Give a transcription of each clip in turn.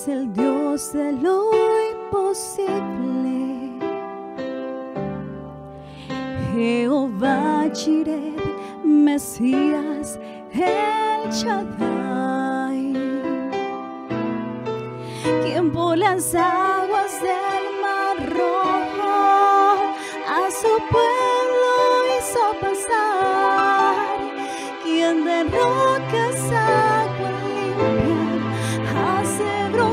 es el Dios de lo imposible. Jehová Jireh, Mesías, El Shaddai, quien por las aguas del Mar Rojo a su pueblo hizo pasar, quien de rocas agua limpia hace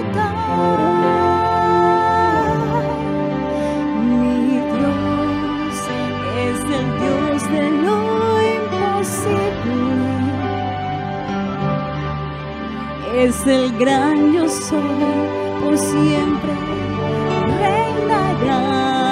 brotar. Mi Dios es el Dios de lo imposible, es el gran yo soy, por siempre reinará.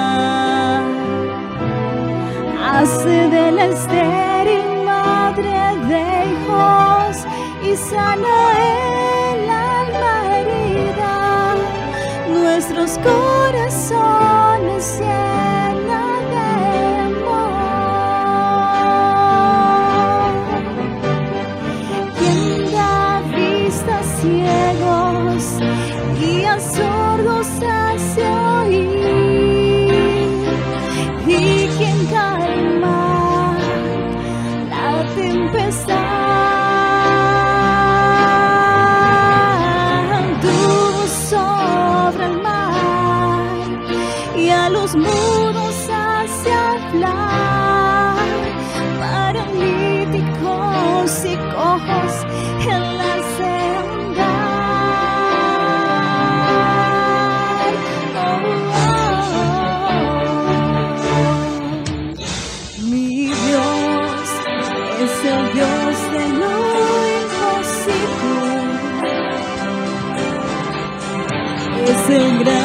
Hace de la estéril madre de hijos y sana el alma herida. Nuestros corazones llena de amor. Quien da vista a ciegos y a sordos hace oír, y quien calma la tempestad, anduvo sobre el mar y a los mudos hace hablar, paralíticos y cojos él hace andar. Mi Dios es el Dios de lo imposible, es el gran